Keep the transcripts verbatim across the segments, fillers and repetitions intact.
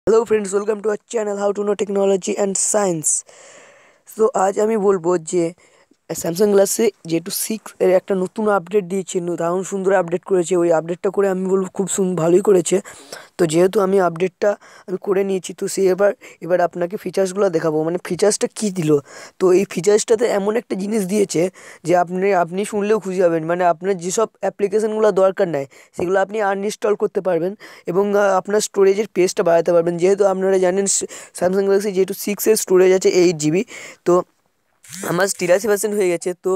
Hello friends, welcome to our channel how to know technology and science. तो आज আমি বলবো যে Samsung Galaxy J two six এর একটা নতুন আপডেট দিয়েছে, দারুণ সুন্দর আপডেট করেছে। ওই আপডেটটা করে আমি বলবো খুব সুন্দর, ভালোই করেছে। তো যেহেতু আমি আপডেটটা আমি করে নিয়েছি, তো সে এবার এবার আপনাকে ফিচার্সগুলো দেখাবো, মানে ফিচার্সটা কী দিল। তো এই ফিচার্সটাতে এমন একটা জিনিস দিয়েছে যে আপনি আপনি শুনলেও খুশি হবেন। মানে আপনার যেসব অ্যাপ্লিকেশানগুলো দরকার নাই সেগুলো আপনি আনইনস্টল করতে পারবেন এবং আহ, আপনার স্টোরেজের পেজটা বাড়াতে পারবেন। যেহেতু আপনারা জানেন স্যামসাং গ্যালাক্সি জে টু সিক্সের স্টোরেজ আছে এইট জিবি। তো আমার তিরাশি পার্সেন্ট হয়ে গেছে। তো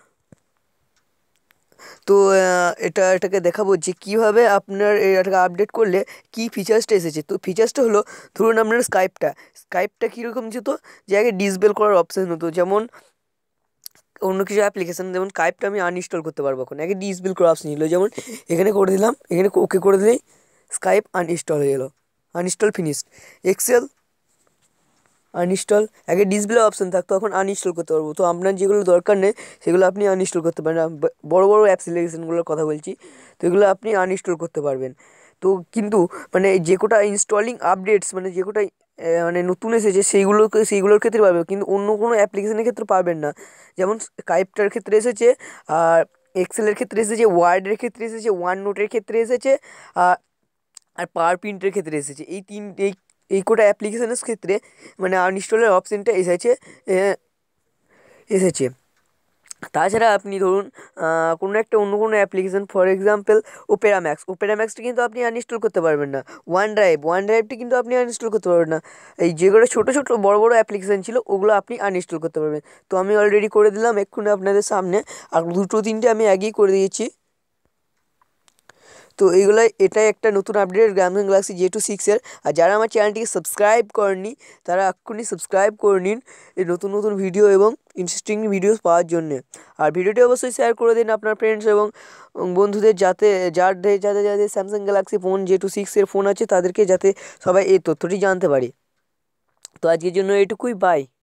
তো আহ, এটা এটাকে দেখাবো যে কীভাবে আপনার এটাকে আপডেট করলে কী ফিচার্সটা এসেছে। তো ফিচার্সটা হলো, ধরুন আপনার স্কাইপটা স্কাইপটা কীরকম যেত, যে আগে ডিসবেল করার অপশান হতো। যেমন অন্য কিছু অ্যাপ্লিকেশান, যেমন স্কাইপটা আমি আনইনস্টল করতে পারবো এখন, আগে ডিসবেল করার অপশান ছিল। যেমন এখানে করে দিলাম, এখানে ওকে করে দিলেই স্কাইপ আনইনস্টল হয়ে গেলো, আনইনস্টল ফিনিশড। এক্সেল আনইনস্টল, আগে ডিসপ্লে অপশান থাকতো, এখন আনইনস্টল করতে পারবো। তো আপনার যেগুলো দরকার নেই সেগুলো আপনি আনইনস্টল করতে পারেন। আমি ব- বড় বড় অ্যাপ্লিকেশানগুলোর কথা বলছি, তো এগুলো আপনি আনইনস্টল করতে পারবেন। তো কিন্তু মানে যে কোটা ইনস্টলিং আপডেটস, মানে যে কোটা আহ, মানে নতুন এসেছে সেইগুলোকে সেইগুলোর ক্ষেত্রে পারবে, কিন্তু অন্য কোনো অ্যাপ্লিকেশানের ক্ষেত্রে পারবেন না। যেমন স্কাইপটার ক্ষেত্রে এসেছে, আর এক্সেলের ক্ষেত্রে এসেছে, ওয়ার্ডের ক্ষেত্রে এসেছে, ওয়ান নোটের ক্ষেত্রে এসেছে, আর আর পাওয়ার প্রিন্টের ক্ষেত্রে এসেছে। এই তিন এই এই কোটা অ্যাপ্লিকেশনের ক্ষেত্রে মানে আনইনস্টলের অপশানটা এসেছে এ, এসেছে। তাছাড়া আপনি ধরুন আহ, কোনো একটা অন্য কোনো application, for example Opera Max Opera ম্যাক্সটা কিন্তু আপনি আনইনস্টল করতে পারবেন না। ওয়ান ড্রাইভ ওয়ান ড্রাইভটি কিন্তু আপনি আনইনস্টল করতে পারবেন না। এই যেগুলো ছোটো ছোটো বড় বড় অ্যাপ্লিকেশান ছিল ওগুলো আপনি আনইনস্টল করতে পারবেন। তো আমি অলরেডি করে দিলাম এক্ষুনি আপনাদের সামনে, আর দুটো তিনটে আমি আগেই করে দিয়েছি। তো এইগুলাই এটাই একটা নতুন update Samsung Galaxy J two সিক্সের। আর যারা আমার চ্যানেলটিকে সাবস্ক্রাইব করেননি তারা এক্ষুনি সাবস্ক্রাইব করে নিন এই নতুন নতুন ভিডিও এবং ইন্টারেস্টিং ভিডিও পাওয়ার জন্যে। আর ভিডিওটি অবশ্যই শেয়ার করে দিন আপনার ফ্রেন্ডস এবং বন্ধুদের, যাতে যাদের যাদের যাদের Samsung Galaxy phone J two সিক্সের ফোন আছে তাদেরকে, যাতে সবাই এই তথ্যটি জানতে পারে। তো আজকের জন্য এটুকুই, বাই।